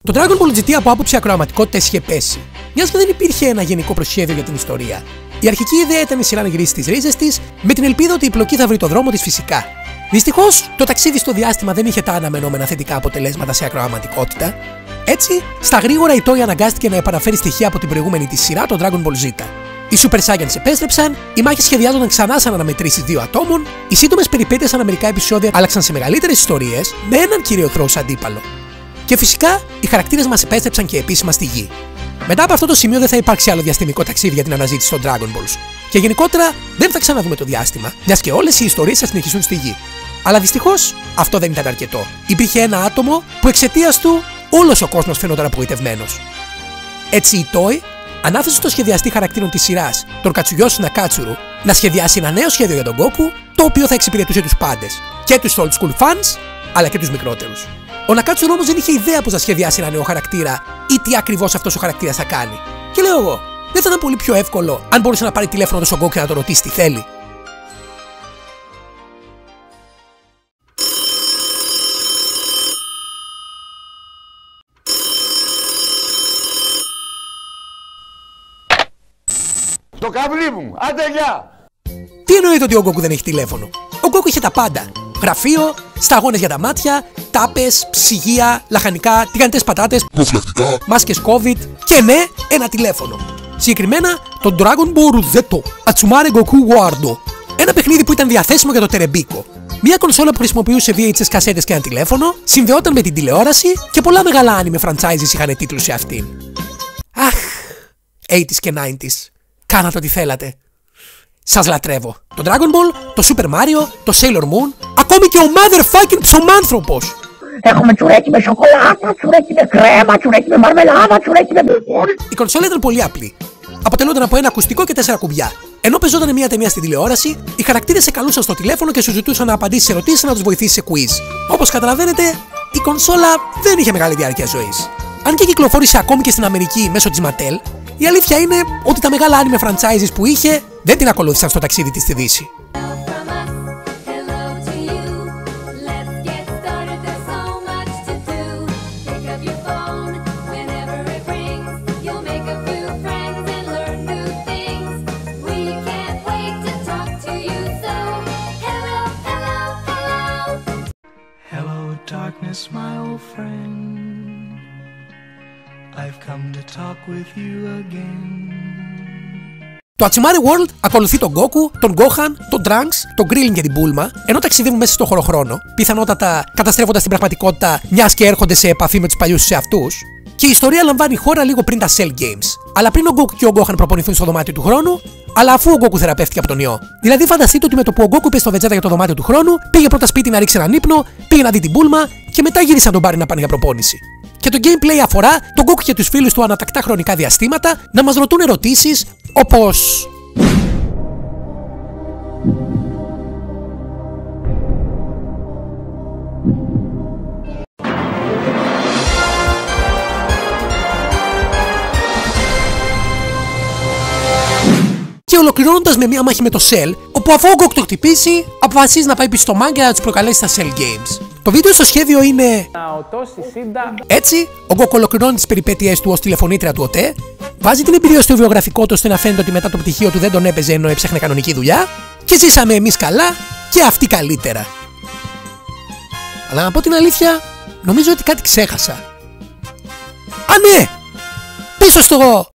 Το Dragon Ball GT από άποψη ακροαματικότητας είχε πέσει, μιας και δεν υπήρχε ένα γενικό προσχέδιο για την ιστορία. Η αρχική ιδέα ήταν η σειρά να γυρίσει τις ρίζες της, με την ελπίδα ότι η πλοκή θα βρει το δρόμο της φυσικά. Δυστυχώς, το ταξίδι στο διάστημα δεν είχε τα αναμενόμενα θετικά αποτελέσματα σε ακροαματικότητα. Έτσι, στα γρήγορα η Toei αναγκάστηκε να επαναφέρει στοιχεία από την προηγούμενη της σειρά, το Dragon Ball Z. Οι Super Saiyans επέστρεψαν, οι μάχες σχεδιάζονταν ξανά σαν αναμετρήσεις δύο ατόμων, οι σύντομες περιπέτειες ανά μερικά επεισόδια άλλαξαν σε μεγαλύτερες ιστορίες, με έναν κύριο εχθρό ως αντίπαλο. Και φυσικά, οι χαρακτήρες μας επέστρεψαν και επίσημα στη γη. Μετά από αυτό το σημείο δεν θα υπάρξει άλλο διαστημικό ταξίδι για την αναζήτηση των Dragon Balls. Και γενικότερα δεν θα ξαναδούμε το διάστημα, μιας και όλες οι ιστορίες θα συνεχιστούν στη γη. Αλλά δυστυχώς αυτό δεν ήταν αρκετό. Υπήρχε ένα άτομο που εξαιτίας του όλος ο κόσμος φαινόταν απογοητευμένος. Έτσι η Toei ανάθεσε στο σχεδιαστή χαρακτήρων της σειράς, τον Κατσουγιώσι Νακάτσουρου, να σχεδιάσει ένα νέο σχέδιο για τον Goku, το οποίο θα εξυπηρετούσε τους πάντες, και τους old school fans, αλλά και τους μικρότερους. Ο Νακάτσουρου όμως δεν είχε ιδέα πώς να σχεδιάσει ένα νέο χαρακτήρα ή τι ακριβώς αυτός ο χαρακτήρας θα κάνει. Και λέω εγώ, δεν θα ήταν πολύ πιο εύκολο αν μπορούσε να πάρει τηλέφωνο τον Son Goku και να τον ρωτήσει τι θέλει? Το καβλί μου, άντε γεια! Τι εννοείται ότι ο Goku δεν έχει τηλέφωνο? Ο Goku είχε τα πάντα. Γραφείο, σταγόνες για τα μάτια, τάπες, ψυγεία, λαχανικά, τηγανιτές πατάτες, προφυλακτικά, μάσκες COVID και ναι, ένα τηλέφωνο. Συγκεκριμένα το Dragon Ball Z Atsumare Goku Wardo. Ένα παιχνίδι που ήταν διαθέσιμο για το Τερεμπίκο. Μια κονσόλα που χρησιμοποιούσε VHS κασέτες και ένα τηλέφωνο, συνδεόταν με την τηλεόραση και πολλά μεγάλα anime franchises είχαν τίτλους σε αυτήν. Αχ, 80s και 90s. Κάνατε ό,τι θέλατε. Σας λατρεύω. Το Dragon Ball, το Super Mario, το Sailor Moon, ακόμη και ο motherfucking ψωμάνθρωπος. Έχουμε τσουρέκι με σοκολάτα, τσουρέκι με κρέμα, τσουρέκι με μαρμελάδα, τσουρέκι με μπουκούρι. Η κονσόλα ήταν πολύ απλή. Αποτελούνταν από ένα ακουστικό και 4 κουμπιά. Ενώ πεζόταν μια ταινία στη τηλεόραση, οι χαρακτήρες σε καλούσαν στο τηλέφωνο και σου ζητούσαν να απαντήσεις σε ερωτήσεις να τους βοηθήσει σε quiz. Όπως καταλαβαίνετε, η κονσόλα δεν είχε μεγάλη διάρκεια ζωής. Αν και κυκλοφόρησε ακόμη και στην Αμερική μέσω της Mattel, η αλήθεια είναι ότι τα μεγάλα anime franchises που είχε δεν την ακολούθησαν στο ταξίδι της στη Δύση. Darkness, my old friend, I've come to talk with you again. Το Atsumare World ακολουθεί τον Goku, τον Gohan, τον Trunks, τον Krillin και την Bulma, ενώ ταξιδεύουν μέσα στο χωροχρόνο, πιθανότατα καταστρέφοντας την πραγματικότητα μιας και έρχονται σε επαφή με τους παλιούς τους εαυτούς. Και η ιστορία λαμβάνει χώρα λίγο πριν τα Cell Games. Αλλά πριν ο Goku και ο Gohan προπονηθούν στο δωμάτιο του χρόνου, αλλά αφού ο Goku θεραπεύτηκε από τον ιό. Δηλαδή, φανταστείτε ότι με το που ο Goku είπε στο Vegeta για το δωμάτιο του χρόνου, πήγε πρώτα σπίτι να ρίξει έναν ύπνο, πήγε να δει την Bulma και μετά γύρισε να τον πάρει να πάνε για προπόνηση. Και το gameplay αφορά τον Goku και τους φίλους του ανατακτά χρονικά διαστήματα να μας ρωτούν ερωτήσεις όπως. Και ολοκληρώνοντας με μια μάχη με το Cell, όπου αφού ο Goku το χτυπήσει, αποφασίζει να πάει πίσω στο manga να τους προκαλέσει στα Cell Games. Το βίντεο στο σχέδιο είναι. Έτσι, ο Goku ολοκληρώνει τις περιπέτειές του ως τηλεφωνήτρια του ΟΤΕ, βάζει την εμπειρία στο βιογραφικό του ώστε να φαίνεται ότι μετά το πτυχίο του δεν τον έπαιζε ενώ έψαχνε κανονική δουλειά, και ζήσαμε εμείς καλά και αυτοί καλύτερα. Αλλά να πω την αλήθεια, νομίζω ότι κάτι ξέχασα. Α, ναι! Πίσω στο